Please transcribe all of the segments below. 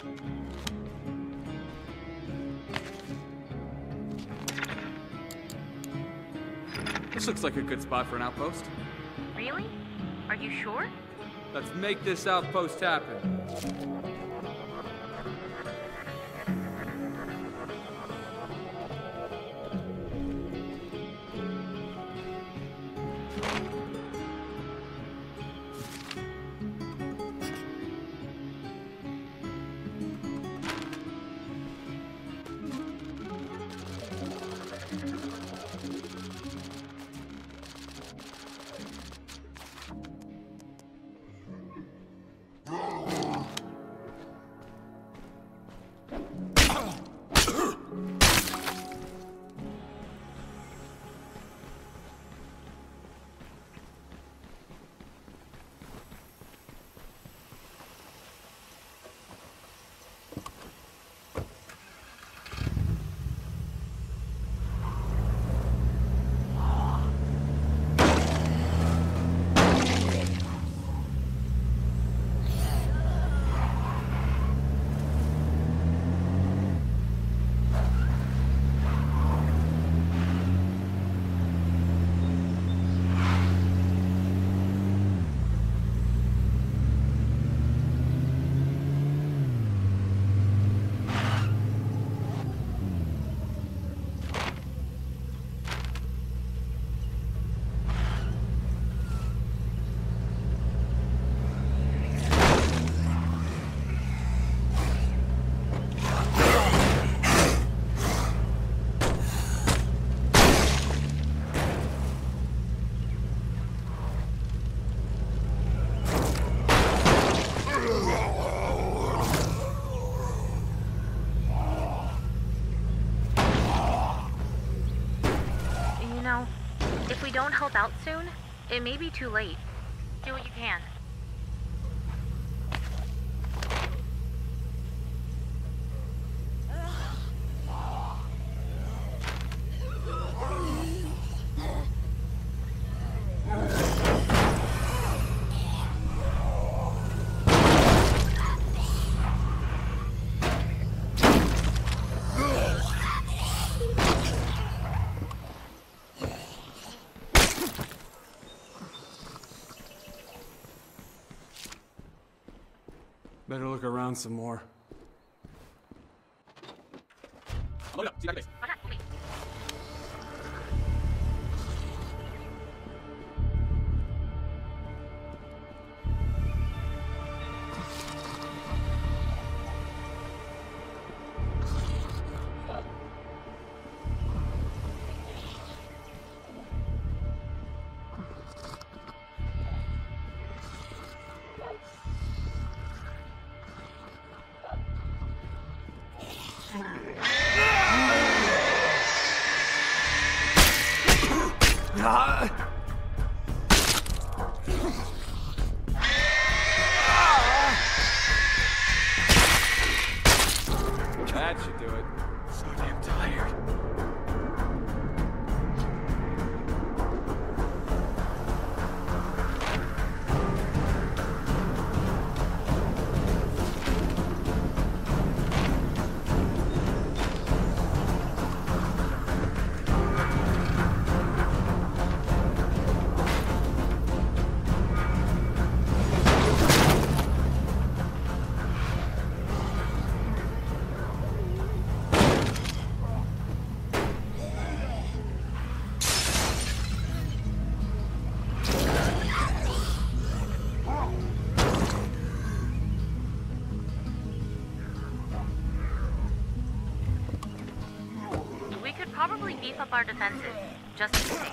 This looks like a good spot for an outpost. Really? Are you sure? Let's make this outpost happen. If we don't help out soon, it may be too late. Do what you can. Better look around some more. Load up, see that base. That should do it. So damn tired. Probably beef up our defenses, just to be safe.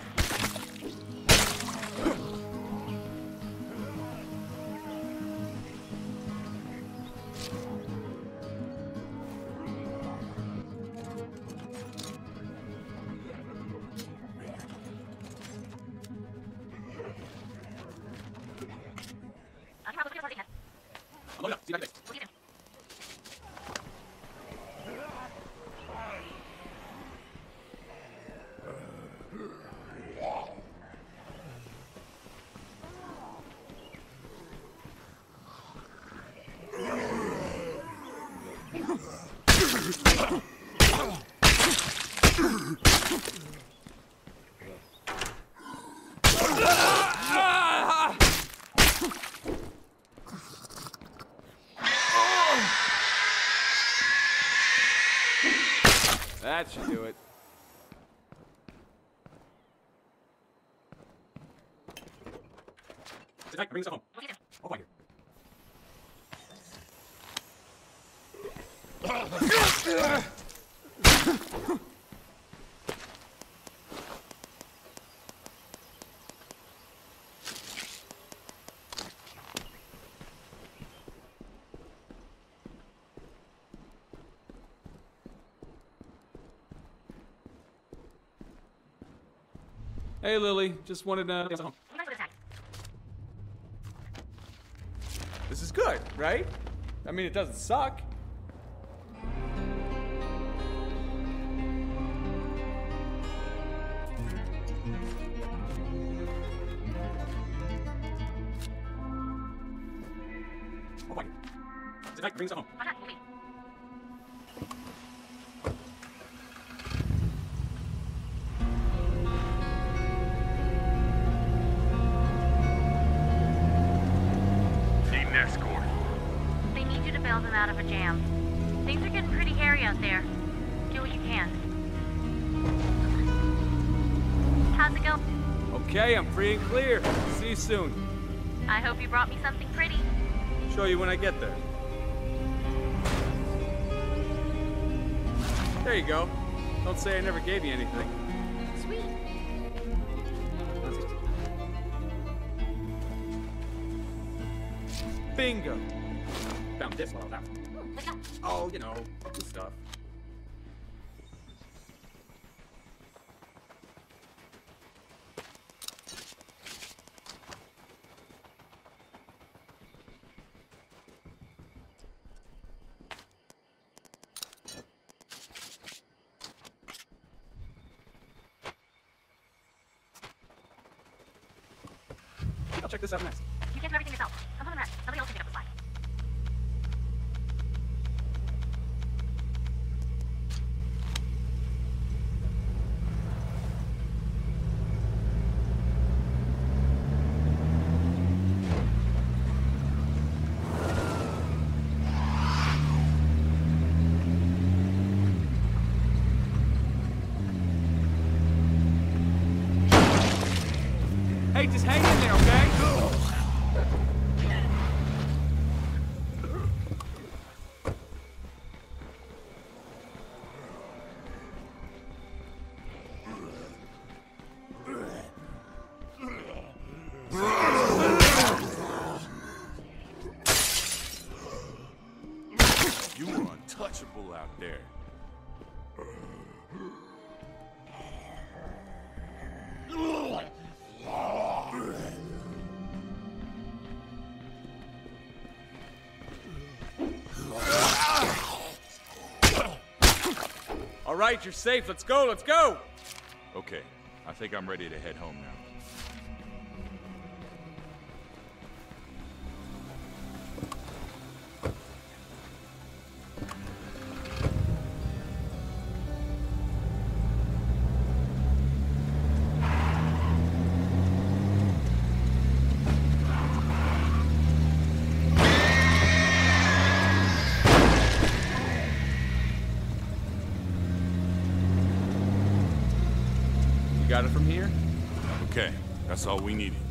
Load up, see that base. That should do it. Decay, bring yourself home. Oh, my God. Hey, Lily. Just wanted to... This is good, right? I mean, it doesn't suck. Oh, my God. Decay, bring yourself home. Escort. They need you to bail them out of a jam. Things are getting pretty hairy out there. Do what you can. How's it go? Okay, I'm free and clear. See you soon. I hope you brought me something pretty. Show you when I get there. There you go. Don't say I never gave you anything. Sweet. Bingo. Found this while I was out. What's up? Oh, you know, good stuff. I'll check this out next. You can't do everything yourself. I'm home rest. Somebody else can pick up the slack. Hey, just hang in there, okay? You are untouchable out there. All right, you're safe. Let's go, let's go! Okay, I think I'm ready to head home now. Got it from here? Okay, that's all we needed.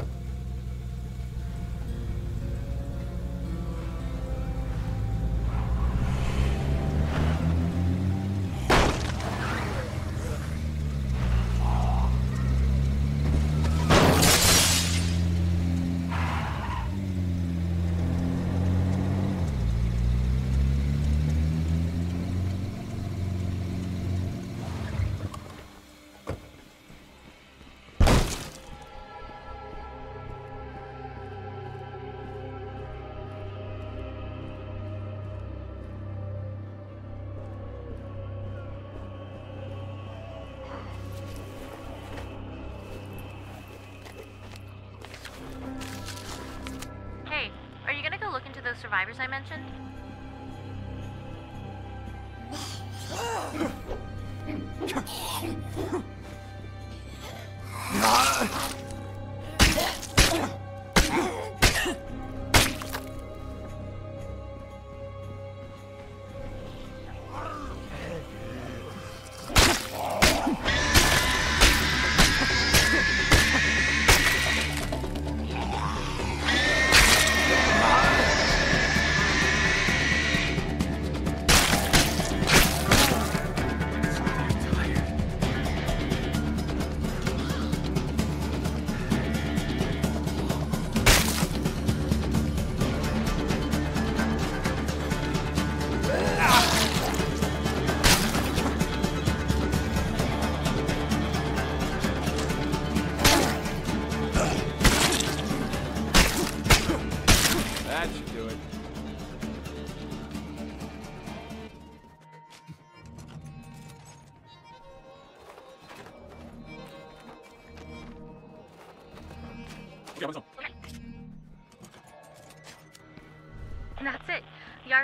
Hey, are you gonna go look into those survivors I mentioned?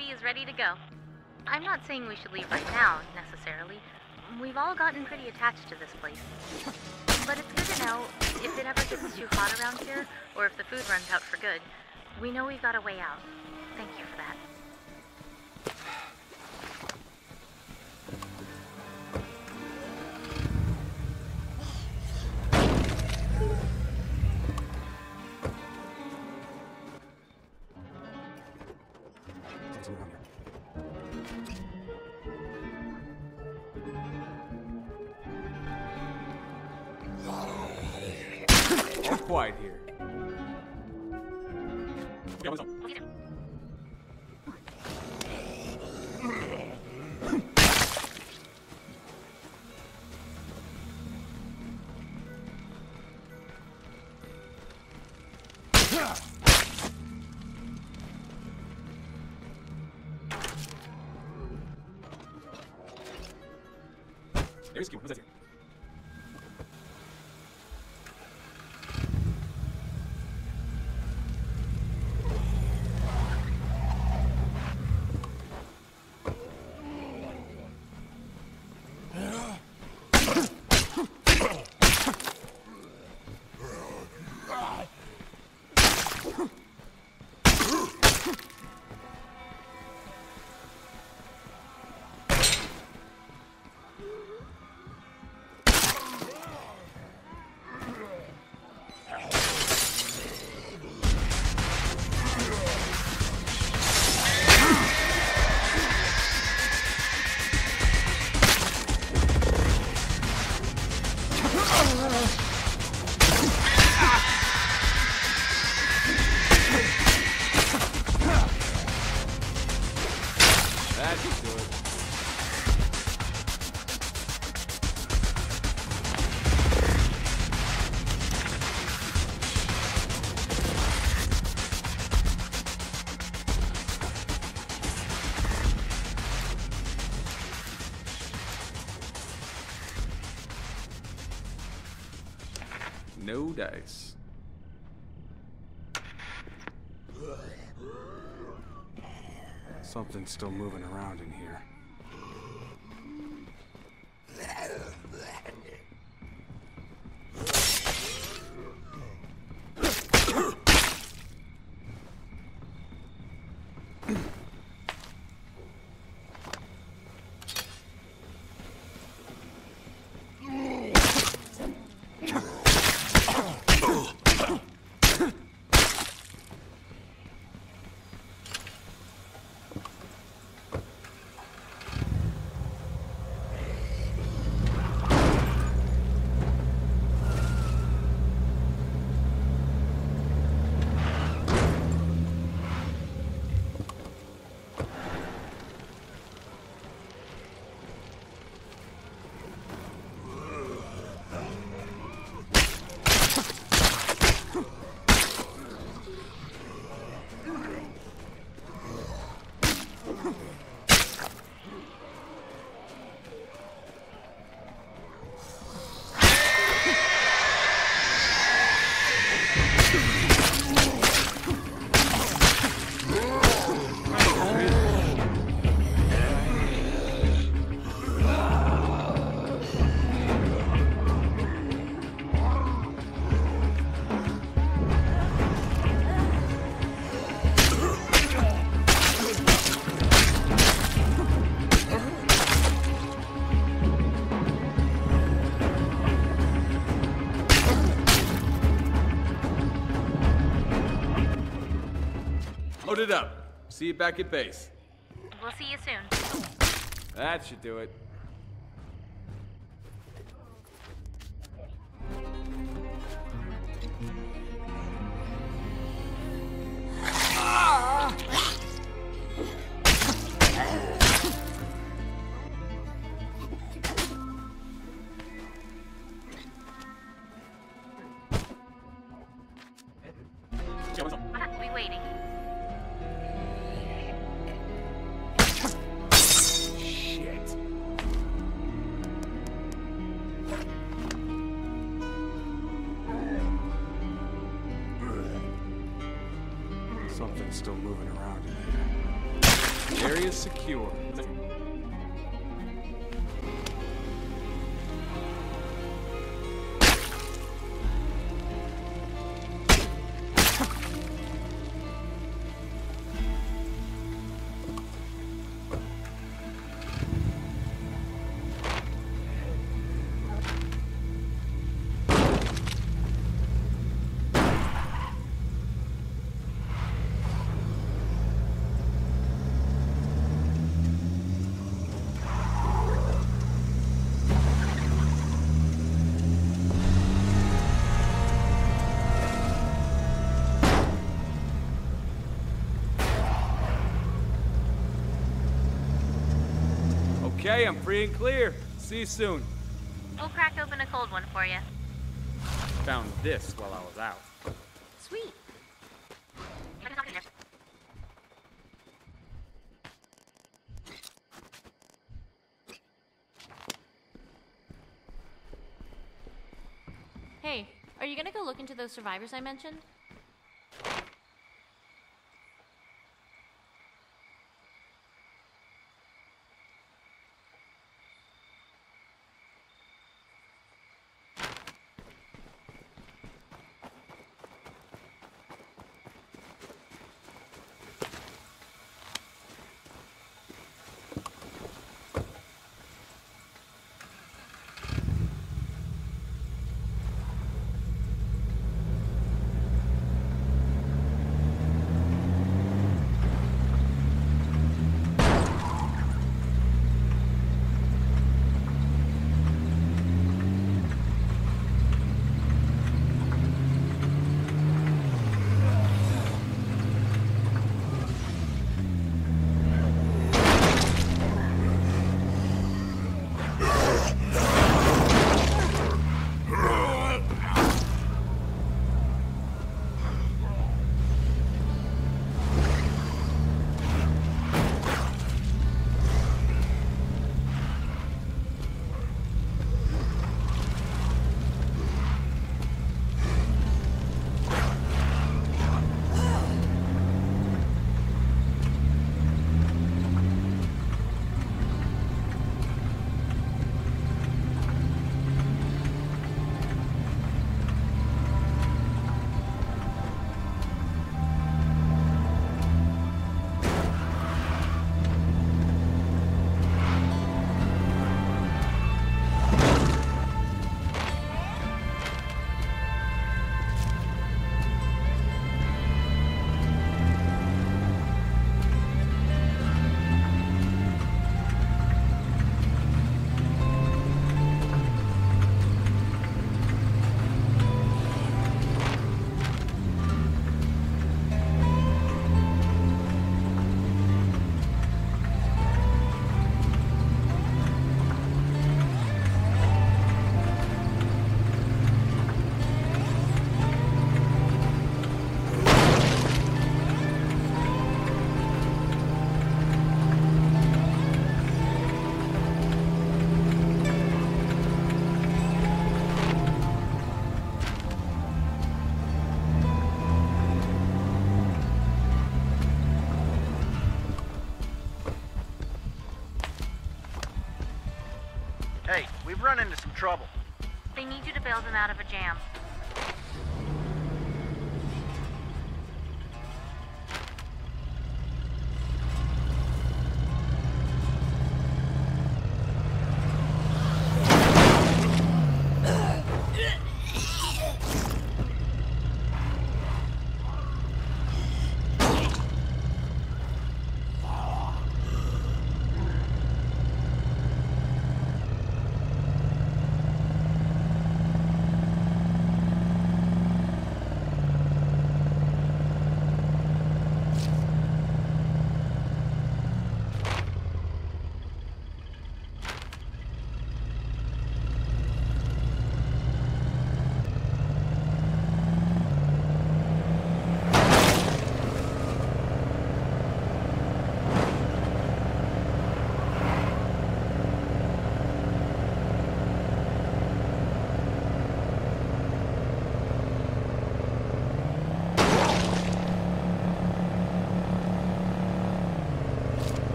chubby is ready to go. I'm not saying we should leave right now, necessarily. We've all gotten pretty attached to this place. But it's good to know, if it ever gets too hot around here, or if the food runs out for good, we know we've got a way out. Thank you for that. All quiet here. There's Q. What's that here? That should do it. No dice. Something's still moving around in here. Load it up. See you back at base. We'll see you soon. That should do it. We'll be waiting. Shit. Something's still moving around in here. Area's secure. Okay, I'm free and clear. See you soon. We'll crack open a cold one for you. Found this while I was out. Sweet. Hey, are you gonna go look into those survivors I mentioned? Hey, we've run into some trouble. They need you to bail them out of a jam.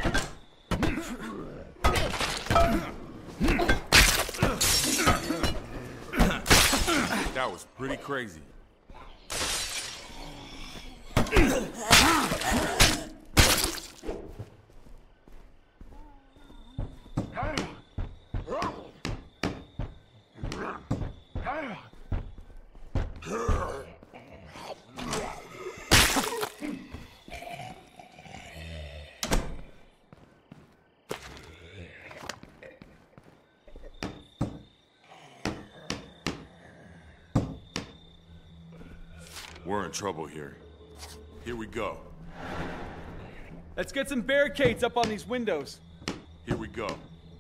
That was pretty crazy. We're in trouble here. Here we go. Let's get some barricades up on these windows. Here we go.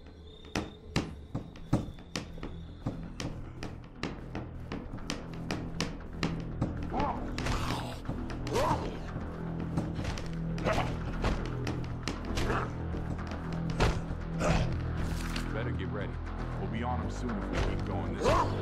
Better get ready. We'll be on them soon if we keep going this way.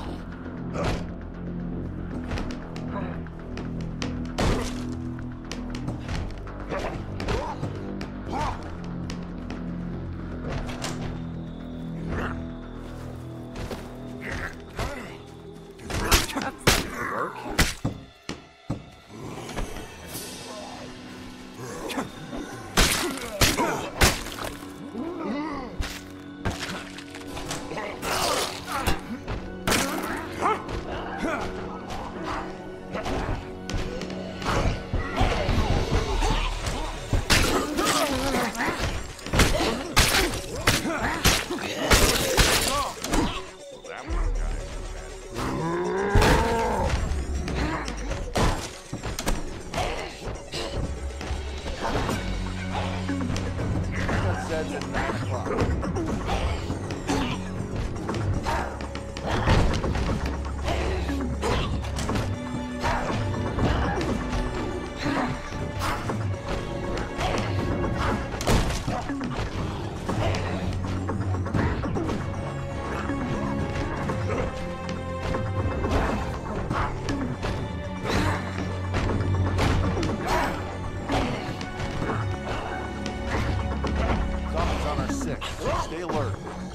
Stay alert.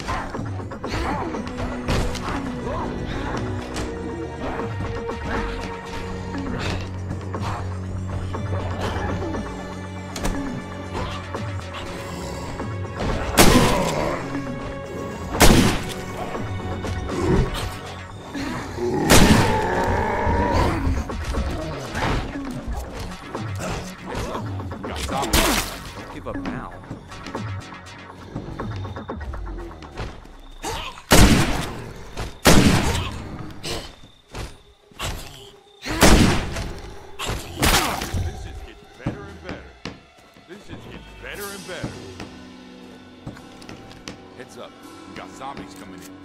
Don't give up now. Heads up, we got zombies coming in.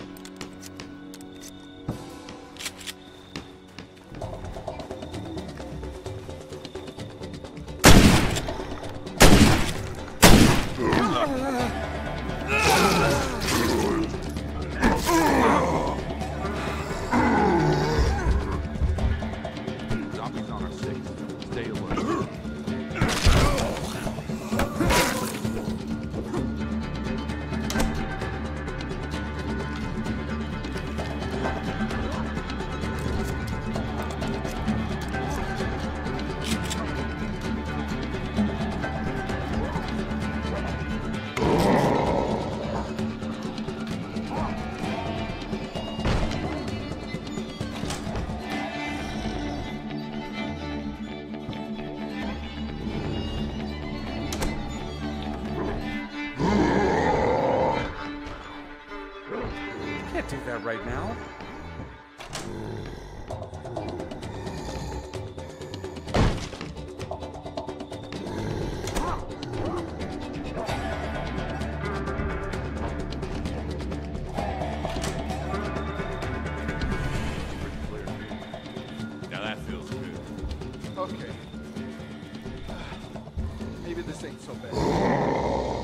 Zombies on our six. Stay alert. Can't do that right now. Now that feels good. Okay. Maybe this ain't so bad.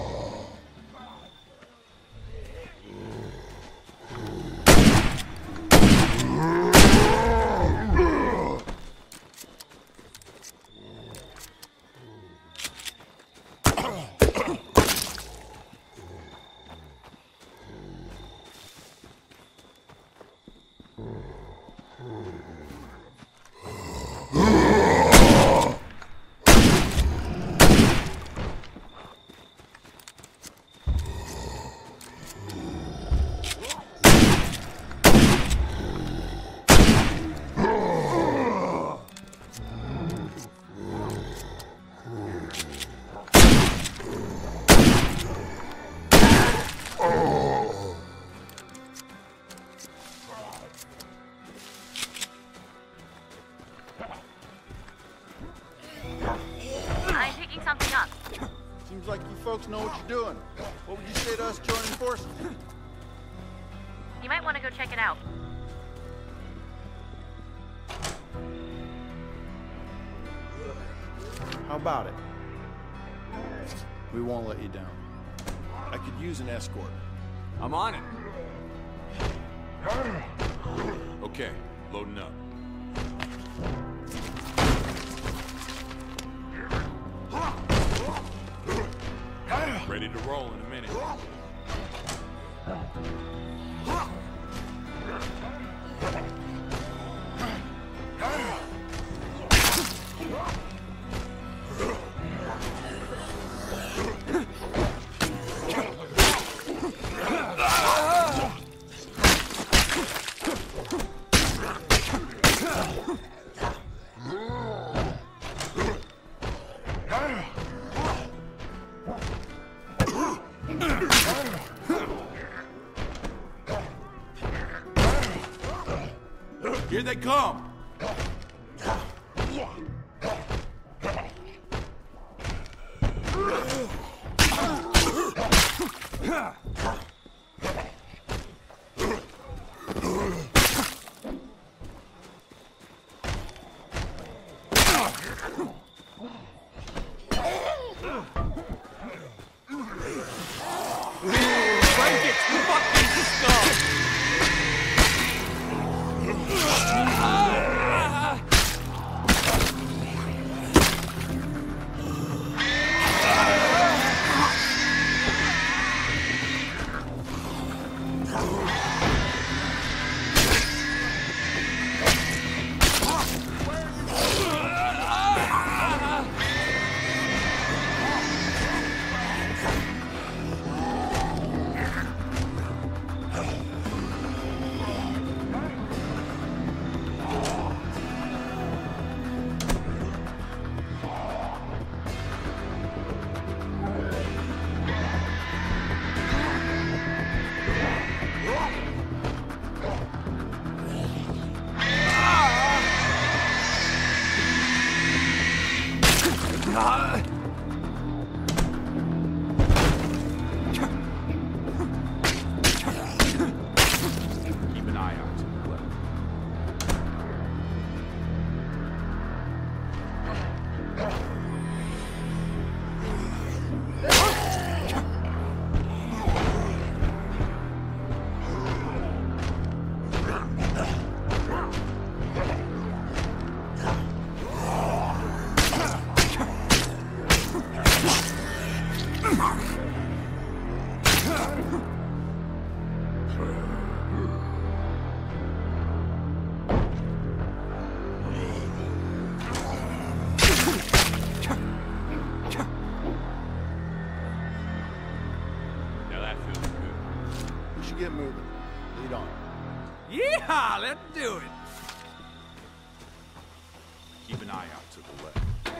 Seems like you folks know what you're doing. What would you say to us joining forces? You might want to go check it out. How about it? We won't let you down. I could use an escort. I'm on it. Okay, loading up. Ready to roll in a minute. Here they come! Get moving. Lead on. Yeehaw! Let's do it! Keep an eye out to the left.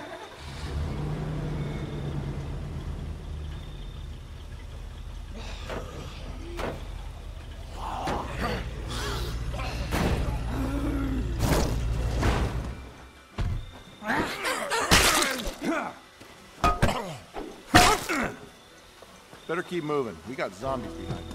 Better keep moving. We got zombies behind us.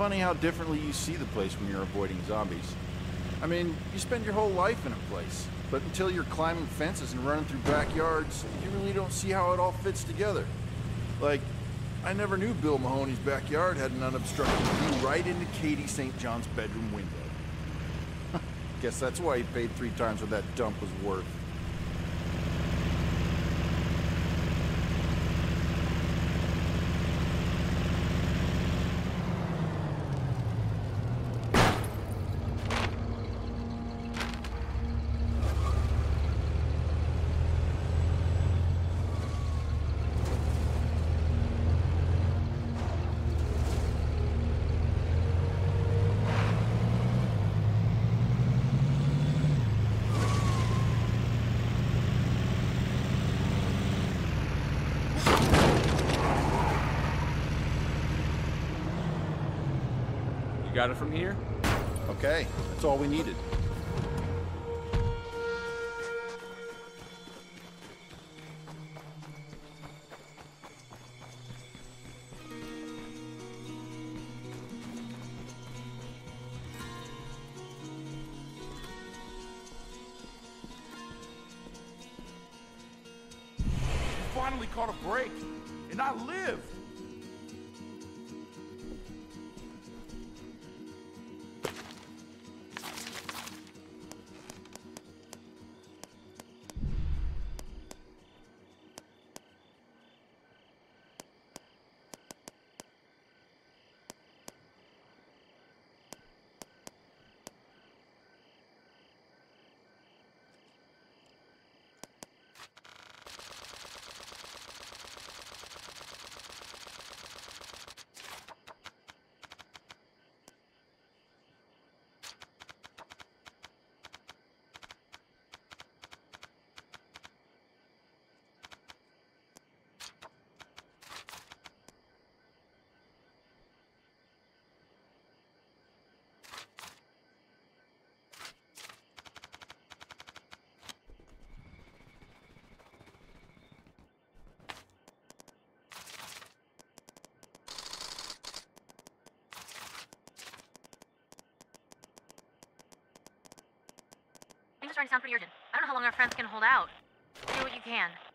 funny how differently you see the place when you're avoiding zombies. I mean, you spend your whole life in a place, but until you're climbing fences and running through backyards, you really don't see how it all fits together. Like, I never knew Bill Mahoney's backyard had an unobstructed view right into Katie St. John's bedroom window. Guess that's why he paid 3 times what that dump was worth. You got it from here? Okay, that's all we needed. Finally caught a break, and I lived. Things are starting to sound pretty urgent. I don't know how long our friends can hold out. Do what you can.